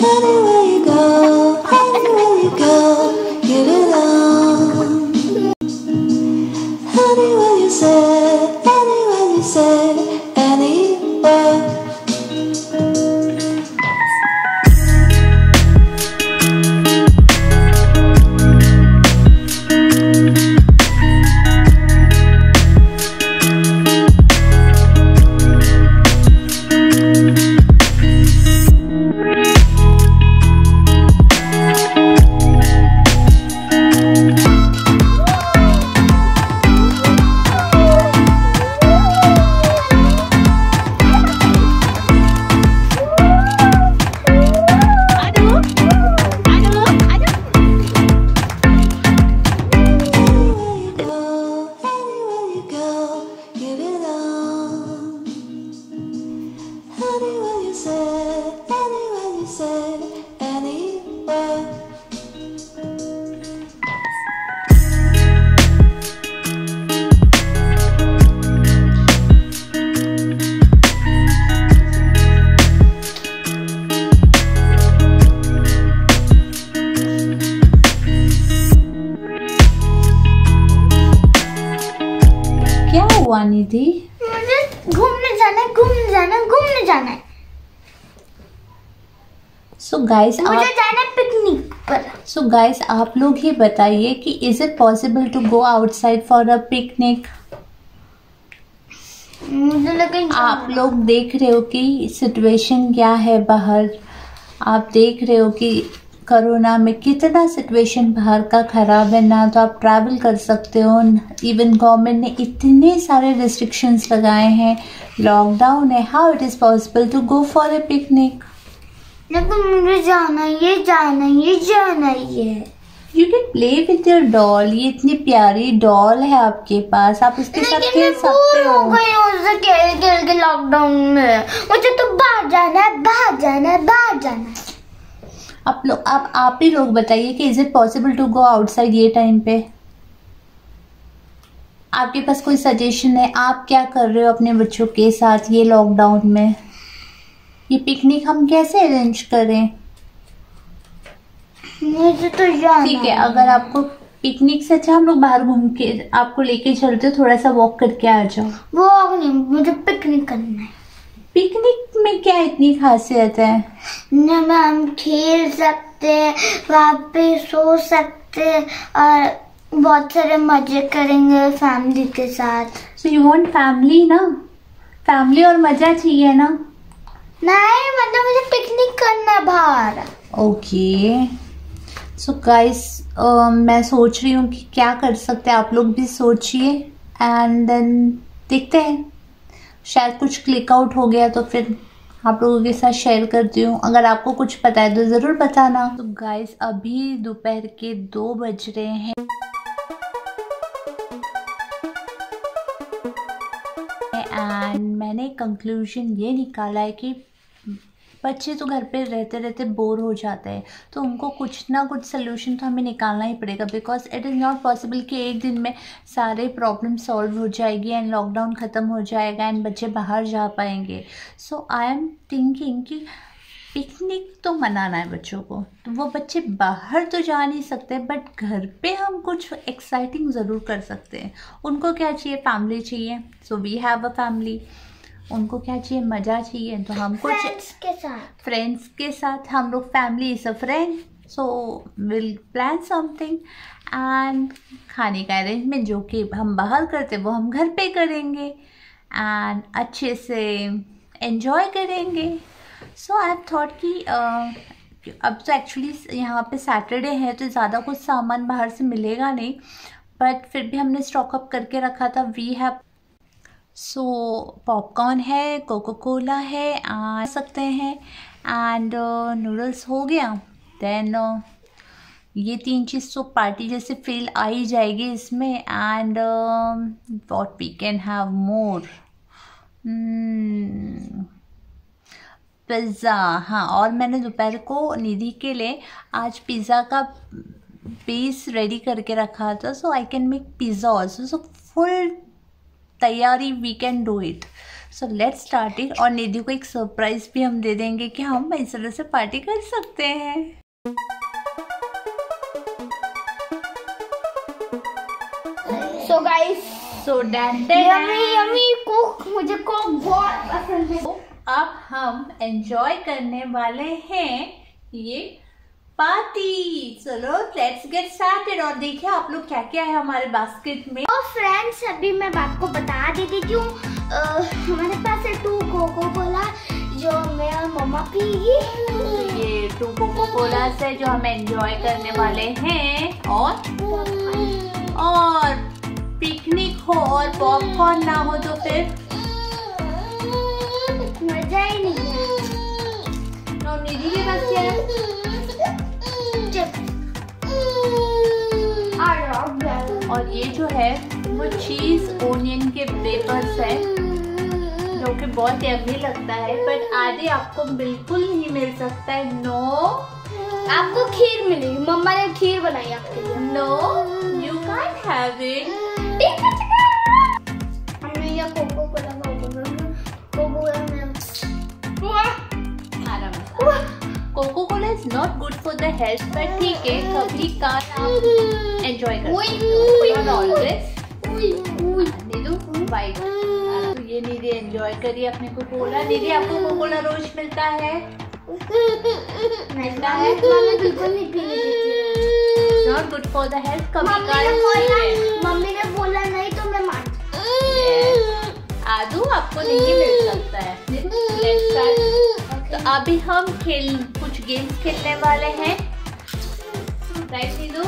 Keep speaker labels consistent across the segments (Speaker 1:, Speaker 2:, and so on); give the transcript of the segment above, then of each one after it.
Speaker 1: Anywhere you go, give it all. Anywhere you say, anywhere.
Speaker 2: निधि,
Speaker 3: मुझे घूमने जाना है, घूमने जाना है, घूमने जाना है।
Speaker 2: सो गाइस,
Speaker 3: मुझे जाना है पिकनिक पर।
Speaker 2: सो गाइस, आप लोग ही बताइए कि is it possible to go outside for a picnic?
Speaker 3: मुझे लगा
Speaker 2: आप लोग देख रहे हो कि सिचुएशन क्या है बाहर। आप देख रहे हो कि कोरोना में कितना सिचुएशन बाहर का खराब है। ना तो आप ट्रैवल कर सकते हो, इवन गवर्नमेंट ने इतने सारे रिस्ट्रिक्शंस लगाए हैं, लॉकडाउन है। How it is possible to go for a picnic?
Speaker 3: लेकिन मुझे जाना ही है।
Speaker 2: You can play with your doll. ये इतनी प्यारी डॉल है आपके पास, आप उसके साथ खेल सकते हो।
Speaker 3: उससे खेल के लॉकडाउन में मुझे तो बाहर जाना है।
Speaker 2: आप ही लोग बताइए कि is it possible to go outside ये टाइम पे? आपके पास कोई सजेशन है? आप क्या कर रहे हो अपने बच्चों के साथ ये लॉकडाउन में? ये पिकनिक हम कैसे अरेंज करें?
Speaker 3: मुझे तो जाना।
Speaker 2: ठीक है, अगर आपको पिकनिक से अच्छा हम लोग बाहर घूम के आपको लेके चलते, थोड़ा सा वॉक करके आ जाओ।
Speaker 3: वॉक नहीं, मुझे पिकनिक करना है।
Speaker 2: पिकनिक में क्या इतनी खासियत है?
Speaker 3: न हम खेल सकते हैं, वहाँ पे सो सकते हैं और बहुत सारे मजे करेंगे फैमिली के साथ।
Speaker 2: सो यू वांट फैमिली ना? फैमिली और मजा चाहिए ना?
Speaker 3: नहीं, मतलब मुझे पिकनिक करना बाहर।
Speaker 2: ओके, सो गाइस, मैं सोच रही हूँ कि क्या कर सकते हैं। आप लोग भी सोचिए एंड देन देखते हैं। शायद कुछ क्लिक आउट हो गया तो फिर आप लोगों के साथ शेयर करती हूँ। अगर आपको कुछ पता है तो ज़रूर बताना। तो गाइस, अभी दोपहर के 2 बज रहे हैं एंड मैंने कंक्लूजन ये निकाला है कि बच्चे तो घर पे रहते रहते बोर हो जाते हैं, तो उनको कुछ ना कुछ सोल्यूशन तो हमें निकालना ही पड़ेगा। Because it is not possible कि एक दिन में सारे प्रॉब्लम सॉल्व हो जाएगी एंड लॉकडाउन ख़त्म हो जाएगा एंड बच्चे बाहर जा पाएंगे। सो आई एम थिंकिंग कि पिकनिक तो मनाना है बच्चों को, तो वो बच्चे बाहर तो जा नहीं सकते बट घर पे हम कुछ एक्साइटिंग ज़रूर कर सकते हैं। उनको क्या चाहिए? फैमिली चाहिए। So we have a family. उनको क्या चाहिए? मज़ा चाहिए। तो हम कुछ फ्रेंड्स के साथ हम लोग, family is a friend, so will plan something and खाने का अरेंजमेंट जो कि हम बाहर करते वो हम घर पे करेंगे एंड अच्छे से एंजॉय करेंगे। सो आई थॉट कि अब तो एक्चुअली यहाँ पे सैटरडे है तो ज़्यादा कुछ सामान बाहर से मिलेगा नहीं, बट फिर भी हमने स्टॉक अप करके रखा था। वी हैव पॉपकॉर्न है, कोको कोला है, आ सकते हैं एंड नूडल्स हो गया। देन ये 3 चीज़ तो पार्टी जैसे फील आ ही जाएगी इसमें। And what we can have more, pizza. हाँ, और मैंने दोपहर को निधि के लिए आज पिज़्ज़ा का बेस रेडी करके रखा था, so I can make pizza also. So full तैयारी, we can do it. So let's start it. और निधि को एक सरप्राइज भी हम दे देंगे कि हम इस तरह से पार्टी कर सकते हैं।
Speaker 3: So guys,
Speaker 2: so
Speaker 3: yummy coke, मुझे कोक बहुत पसंद है।
Speaker 2: अब हम एंजॉय करने वाले हैं ये पार्टी। चलो लेट्स गेट स्टार्टेड। और देखिए आप लोग क्या क्या है हमारे बास्केट में।
Speaker 3: और फ्रेंड्स, अभी मैं बात को बता देती हूँ, हमारे पास है 2 कोको कोला जो मैं और मम्मा पिएगी।
Speaker 2: ये 2 कोको कोला है जो हम एंजॉय करने वाले हैं। और पिकनिक हो और पॉपकॉर्न ना हो तो फिर
Speaker 3: मजा ही नहीं है।
Speaker 2: और निधि के पास क्या है? और ये जो है वो चीज ओनियन के पेपर्स है जो कि बहुत यम्मी लगता है, बट आधे आपको बिल्कुल नहीं मिल सकता है। नो,
Speaker 3: आपको खीर मिलेगी, मम्मा ने खीर बनाई आपके लिए।
Speaker 2: No, you can't have it.
Speaker 3: हमने ये Coca Cola
Speaker 2: Coca Cola is not good for the health, but ठीक है, कभी काल आप एंजॉय कर सकते हो। ऑलवेज नीदू वाइट। तो ये निधि एंजॉय करिए अपने कोकोला। निधि आपको कोकोला रोज मिलता है? मिलता है?
Speaker 3: बिल्कुल नहीं पीने देती।
Speaker 2: Not good for the health, कभी
Speaker 3: मम्मी ने बोला नहीं तो मैं मान।
Speaker 2: आदू आपको नहीं मिल सकता है। Let's start। तो अभी हम कुछ गेम्स खेलने वाले हैं, राइट नीदू?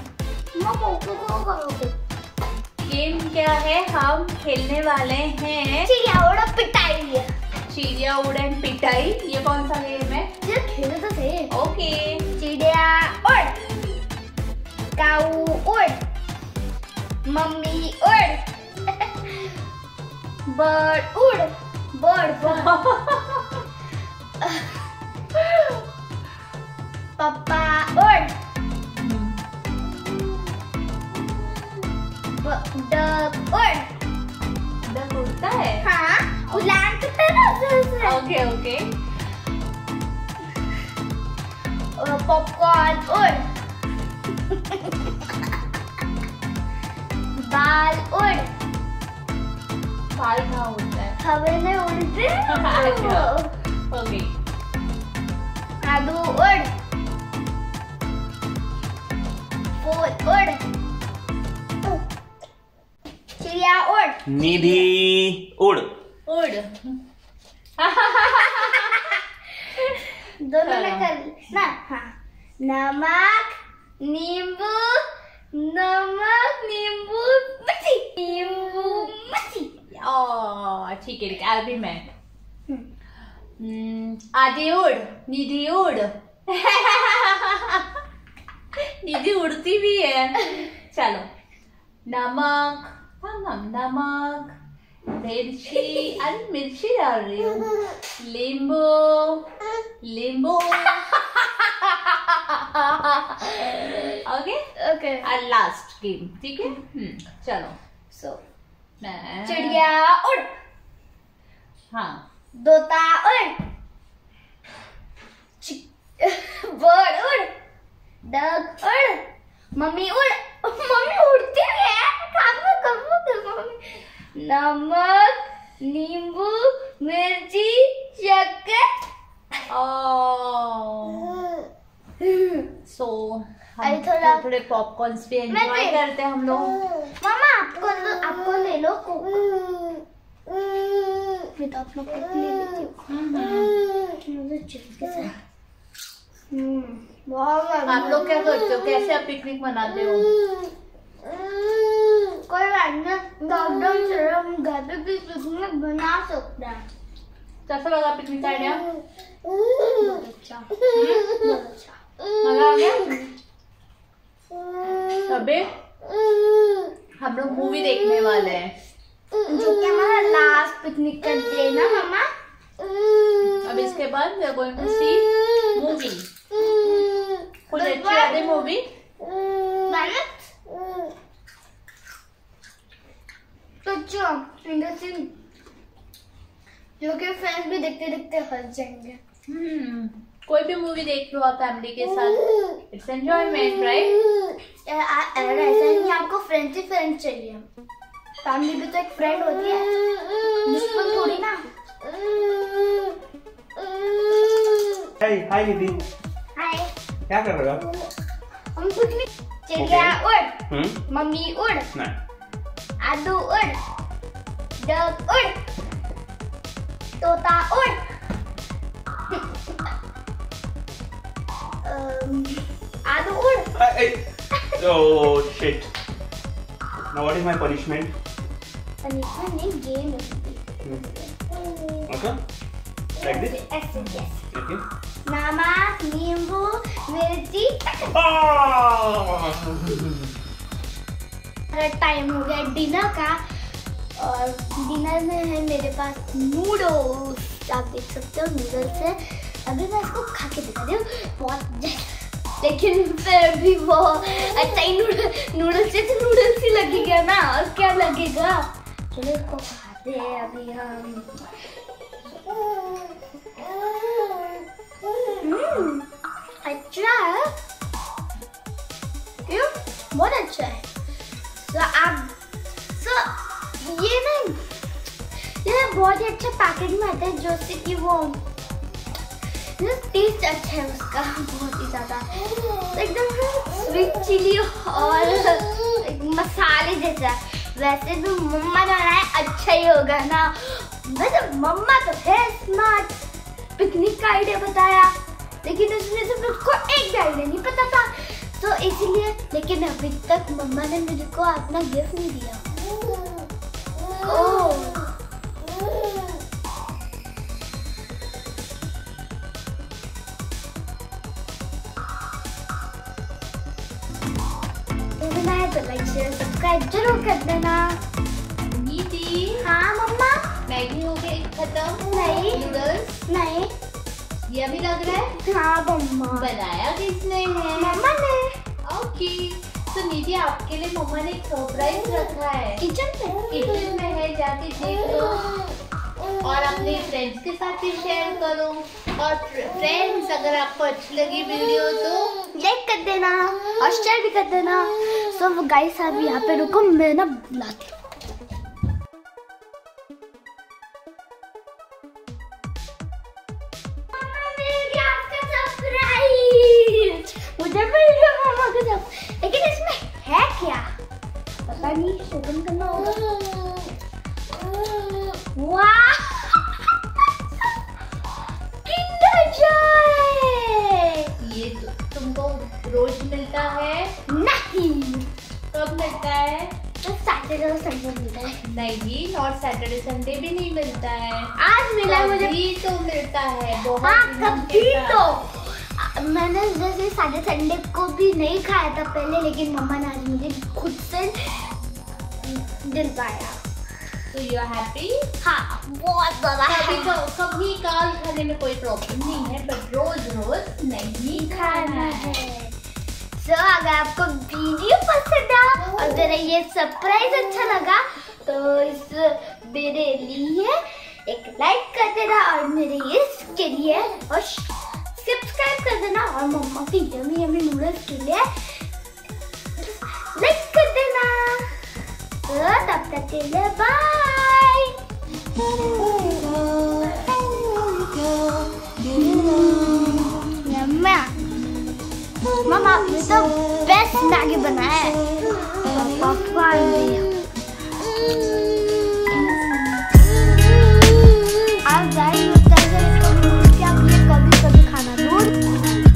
Speaker 2: गेम क्या है? हम खेलने वाले हैं
Speaker 3: चिड़िया उड़ा पिटाई।
Speaker 2: चिड़िया उड़न पिटाई। ये कौन सा गेम है?
Speaker 3: ये खेले तो थे।
Speaker 2: ओके।
Speaker 3: चिड़िया उड़, काऊ उड़, मम्मी उड़, बर्ड उड़, बर्ड पापा उड़, डक उड़।
Speaker 2: डक उड़ता है?
Speaker 3: हाँ, उड़ान करता है ना।
Speaker 2: Okay okay.
Speaker 3: पॉपकॉर्न उड़, बाल उड़।
Speaker 2: बाल कहाँ उड़ता है?
Speaker 3: हवा में उड़ते
Speaker 2: अच्छा। ओके।
Speaker 3: आलू उड़, फूल उड़, चिड़िया उड़,
Speaker 4: निधि उड़।
Speaker 2: उड़।
Speaker 3: दोनों में कर ना। हाँ, नमक नींबू, नमक नींबू मच्छी, नींबू मच्छी।
Speaker 2: ठीक है, अभी मैं आधे उड़, निधि उड़। निधि उड़ती भी है। चलो, नमक, नमक, मिर्ची, अरे मिर्ची डाल रही हूँ, नींबू, नींबू। Okay
Speaker 3: okay.
Speaker 2: और लास्ट गेम, ठीक है? चलो।
Speaker 3: सो
Speaker 2: मैं
Speaker 3: चिड़िया उड़,
Speaker 2: हाँ,
Speaker 3: तोता उड़, बर्ड उड़, डक उड़, मम्मी उड़। मम्मी उड़ती है। मम्मी नमक नींबू मिर्ची शक्कर।
Speaker 2: सो
Speaker 3: अरे
Speaker 2: हम थोड़े पॉपकॉर्न्स भी एंजॉय करते हैं हम लोग।
Speaker 3: मामा आपको ले लो कोक। मैं तो अपना कोक ले लेती हूँ। मुझे चिप्स के साथ।
Speaker 2: आप लोग क्या करते हो? कैसे आप पिकनिक मनाते हो?
Speaker 3: कोई बात नहीं, लॉकडाउन से हम घर पे भी पिकनिक बना सकते हैं।
Speaker 2: कैसा लगा पिकनिक का आइडिया?
Speaker 3: बहुत अच्छा।
Speaker 2: मजा आ गया? अबे हम लोग मूवी देखने वाले हैं,
Speaker 3: जो कि हमारा लास्ट पिकनिक का डे ना मामा।
Speaker 2: अब इसके बाद we are going to see movie। कुछ अच्छी याद है मूवी?
Speaker 3: तो चलो इंडस्ट्री देखते देखते हंस जाएंगे।
Speaker 2: कोई भी मूवी देख लो आप फैमिली के साथ, इट्स एंजॉयमेंट, राइट?
Speaker 3: ऐसा नहीं, आपको फ्रेंड ही फ्रेंड चाहिए। फैमिली भी तो एक फ्रेंड होती है, दुश्मन थोड़ी ना।
Speaker 4: हाय निधि,
Speaker 3: हाय,
Speaker 4: क्या कर रहे हो?
Speaker 3: हम कुछ नहीं। चिड़िया उड़, मम्मी उड़, आलू उड़, डक उड़, तोता उड़, आलू उड़।
Speaker 4: Oh shit! Now what is my punishment?
Speaker 3: Punishment नहीं, game
Speaker 4: Okay? Like this?
Speaker 3: Yes.
Speaker 4: Okay.
Speaker 3: नमक, नींबू, मिर्ची। टाइम हो गया डिनर का, और डिनर में है मेरे पास नूडल्स। आप देख सकते हो नूडल्स है। अभी मैं इसको खा के दिखा रही हूँ, बहुत, लेकिन फिर भी वो अच्छा ही नूडल्स से तो नूडल्स ही लगेगा ना, और क्या लगेगा। चलो इसको खाते हैं अभी हम। अच्छा है, क्यों? बहुत अच्छा है। ये ना, ये बहुत ही अच्छा पैकेट में आता है, जो से कि वो टेस्ट अच्छा है उसका, बहुत ही ज्यादा एकदम स्वीट चिली और मसाले जैसा। वैसे भी मम्मा ने बनाया, अच्छा ही होगा ना। वैसे मम्मा तो है स्मार्ट, पिकनिक का आइडिया बताया, लेकिन उसमें से मुझको एक भी आइडिया नहीं पता था, तो इसीलिए। लेकिन अभी तक मम्मा ने मुझको अपना गिफ्ट नहीं दिया। तो लाइक शेयर सब्सक्राइब जरूर कर देना।
Speaker 2: दीदी,
Speaker 3: हाँ मम्मा।
Speaker 2: मैगी हो गई खत्म?
Speaker 3: नहीं।
Speaker 2: नूडल्स
Speaker 3: नहीं।
Speaker 2: ये अभी लग रहा है?
Speaker 3: हाँ मम्मा।
Speaker 2: बनाया किसने है?
Speaker 3: मम्मा ने।
Speaker 2: ओके, तो निधि आपके लिए मम्मा ने एक सरप्राइज रखा है। किचन में है, जाके देख लो और अपने फ्रेंड्स के साथ भी शेयर करो। और फ्रेंड्स, अगर आपको अच्छी लगी वीडियो तो
Speaker 3: लाइक कर देना और शेयर भी कर देना। सो गाइस, आप यहाँ पे रुको, मैं ना बुलाती हूँ। मुझे मिल गया मामा का सब, लेकिन इसमें है क्या पता नहीं, ओपन करना होगा। वाह, किंडर जॉय।
Speaker 2: ये तुमको रोज मिलता है?
Speaker 3: नहीं।
Speaker 2: कब मिलता है?
Speaker 3: तो सैटरडे और संडे मिलता है।
Speaker 2: नहीं, और सैटरडे संडे भी नहीं मिलता है।
Speaker 3: आज मिला मुझे।
Speaker 2: कभी तो मिलता है, बहुत
Speaker 3: हाँ
Speaker 2: दिनों के
Speaker 3: कभी
Speaker 2: बाद।
Speaker 3: तो मैंने जैसे संडे को भी नहीं खाया था पहले, लेकिन मम्मा ने आज मुझे खुद से दिलवाया।
Speaker 2: तो यू आर हैप्पी?
Speaker 3: हाँ, बहुत ज्यादा।
Speaker 2: कभी काल खाने में कोई प्रॉब्लम नहीं है, पर रोज रोज नहीं खाना है।
Speaker 3: तो अगर आपको वीडियो पसंद आया और मेरा ये सरप्राइज अच्छा लगा, तो इस मेरे लिए एक लाइक कर देना, और मेरे इसके लिए और सब्सक्राइब कर देना, और मम्मा की यम्मी यम्मी नूडल्स के लिए लाइक कर देना। तो तब तक के लिए बाय। मम्मा आपने तो बेस्ट मैगी बनाया है। पॉपकॉर्न भी है। आप जाइए कि आप ये कभी कभी खाना दूर।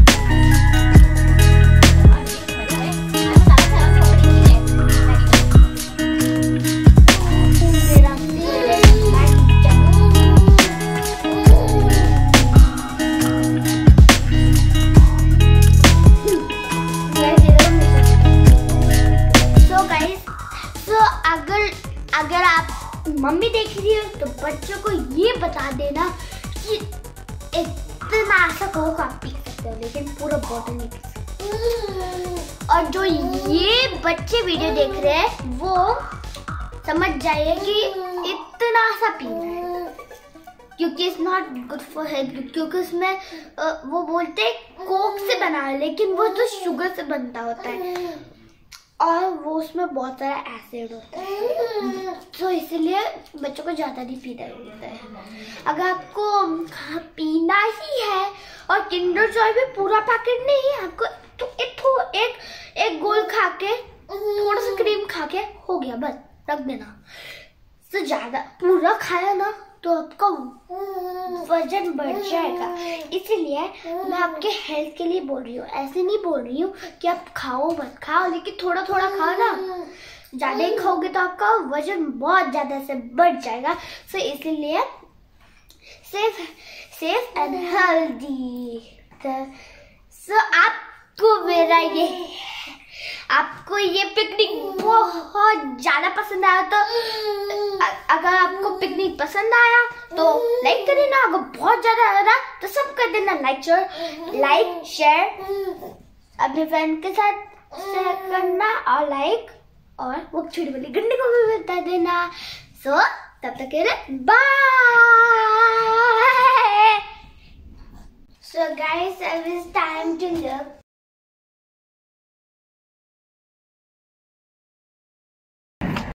Speaker 3: अगर आप मम्मी देख रही हो तो बच्चों को ये बता देना कि इतना सा कोक आप पी सकते हो, लेकिन पूरा बॉटल नहीं पी सकते। और जो ये बच्चे वीडियो देख रहे हैं वो समझ जाइए कि इतना सा पीना है। क्योंकि it's not good for health, क्योंकि उसमें वो बोलते हैं कोक से बना है, लेकिन वो तो शुगर से बनता होता है और वो उसमें बहुत सारा एसिड होता है, तो इसलिए बच्चों को ज़्यादा नहीं पीना होता है। अगर आपको पीना ही है और किंडर जॉय भी पूरा पैकेट नहीं है आपको, तो एक गोल खा के थोड़ा सा क्रीम खा के हो गया, बस रख देना। तो ज़्यादा पूरा खाया ना तो आपका वजन बढ़ जाएगा, इसीलिए मैं आपके हेल्थ के लिए बोल रही हूँ। ऐसे नहीं बोल रही हूँ कि आप खाओ मत खाओ, लेकिन थोड़ा थोड़ा खाओ ना। ज़्यादा ही खाओगे तो आपका वजन बहुत ज़्यादा से बढ़ जाएगा। सो इसीलिए सेफ एंड हेल्दी। सो आपको ये पिकनिक बहुत ज़्यादा पसंद आया, तो अगर आपको पिकनिक पसंद आया तो लाइक कर देना। अगर बहुत ज़्यादा आया तो सब कर देना, लाइक शेयर अपने फ्रेंड के साथ शेयर करना, और लाइक और वो छोटी वाली घंटे को भी बता देना। सो तब तक के लिए bye. So guys, it is time to look